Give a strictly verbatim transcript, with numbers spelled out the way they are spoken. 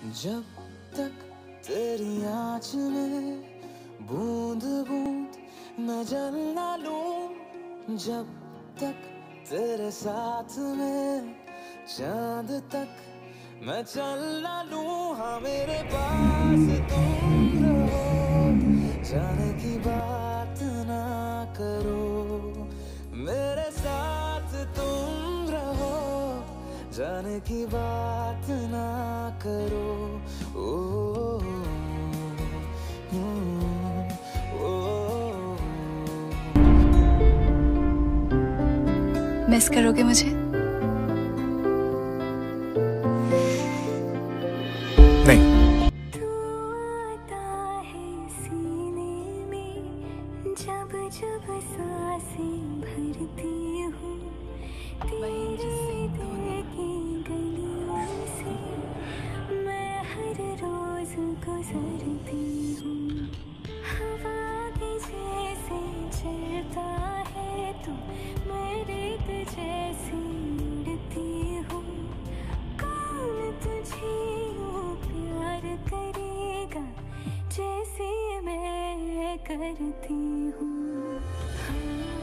जब तक तेरी आँच में बूंद बूंद मैं जल ना लूं, जब तक तेरे साथ में चांद तक मैं चल ना लूं। हाँ मेरे पास तुम रहो, जाने की बात ना करो, मेरे साथ तुम रहो, जाने की बात ना करो। ओ, ओ, ओ, ओ, मिस करोगे मुझे? नहीं। तू आता है सीने में, जब जब सांसें भरती हूँ, तेरे दिल की गलियों से मैं हर रोज गुजरती हूँ। हवा के जैसे चलता है तू, मैं रेत जैसी उड़ती हूँ। कौन तुझे यूं प्यार करेगा जैसे मैं करती हूँ।